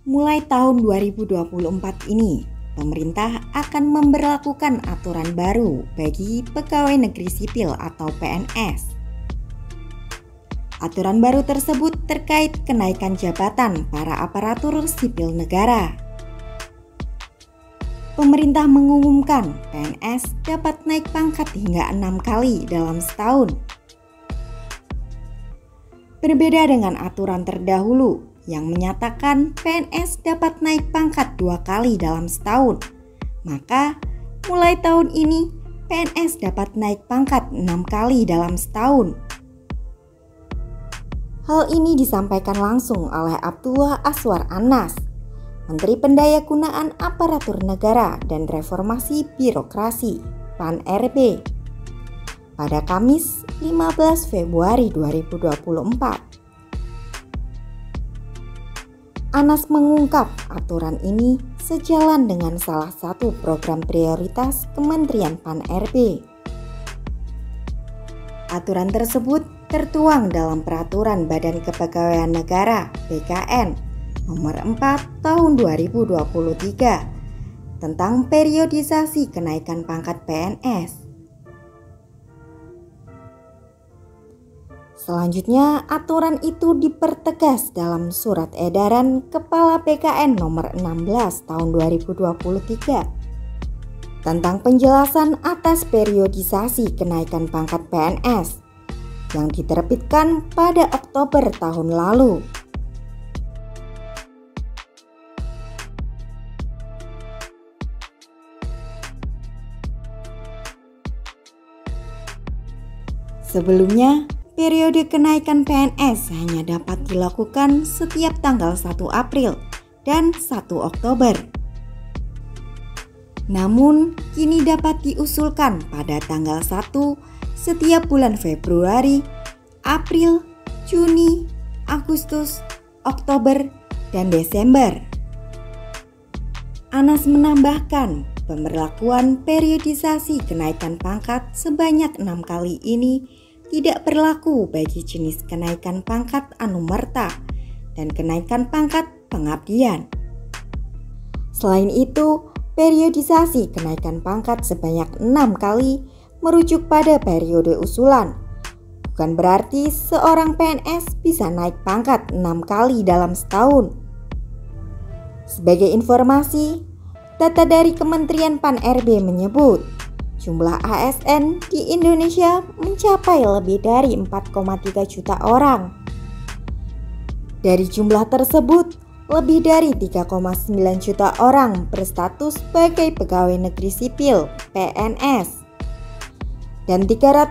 Mulai tahun 2024 ini, pemerintah akan memberlakukan aturan baru bagi pegawai negeri sipil atau PNS. Aturan baru tersebut terkait kenaikan jabatan para aparatur sipil negara. Pemerintah mengumumkan PNS dapat naik pangkat hingga 6 kali dalam setahun. Berbeda dengan aturan terdahulu yang menyatakan PNS dapat naik pangkat 2 kali dalam setahun, maka mulai tahun ini PNS dapat naik pangkat 6 kali dalam setahun. Hal ini disampaikan langsung oleh Abdullah Azwar Anas, Menteri Pendayagunaan Aparatur Negara dan Reformasi Birokrasi (PAN-RB), pada Kamis 15 Februari 2024. Anas mengungkap aturan ini sejalan dengan salah satu program prioritas Kementerian PAN-RB. Aturan tersebut tertuang dalam Peraturan Badan Kepegawaian Negara (BKN) Nomor 4 Tahun 2023 tentang periodisasi kenaikan pangkat PNS. Selanjutnya, aturan itu dipertegas dalam Surat Edaran Kepala BKN Nomor 16 Tahun 2023 tentang penjelasan atas periodisasi kenaikan pangkat PNS yang diterbitkan pada Oktober tahun lalu. Sebelumnya, periode kenaikan PNS hanya dapat dilakukan setiap tanggal 1 April dan 1 Oktober. Namun, kini dapat diusulkan pada tanggal 1 setiap bulan Februari, April, Juni, Agustus, Oktober, dan Desember. Anas menambahkan, pemberlakuan periodisasi kenaikan pangkat sebanyak 6 kali ini tidak berlaku bagi jenis kenaikan pangkat anumerta dan kenaikan pangkat pengabdian. Selain itu, periodisasi kenaikan pangkat sebanyak 6 kali merujuk pada periode usulan. Bukan berarti seorang PNS bisa naik pangkat 6 kali dalam setahun. Sebagai informasi, data dari Kementerian PAN-RB menyebut jumlah ASN di Indonesia mencapai lebih dari 4,3 juta orang. Dari jumlah tersebut, lebih dari 3,9 juta orang berstatus sebagai pegawai negeri sipil (PNS) dan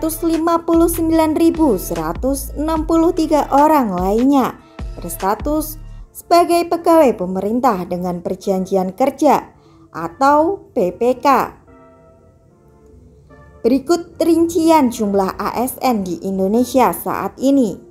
359.163 orang lainnya berstatus sebagai pegawai pemerintah dengan perjanjian kerja atau PPK. Berikut rincian jumlah ASN di Indonesia saat ini.